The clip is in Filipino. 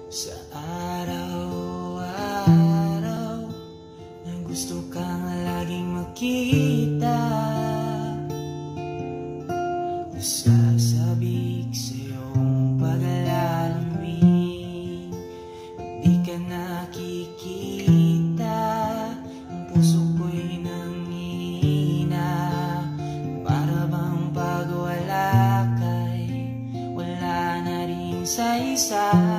Sa araw-araw na gusto kang laging makita, nasasabik sa iyong pag-alalamig. Di ka nakikita, ang puso ko'y nanghihina. Para bang pag wala ka'y wala na rin sa isa.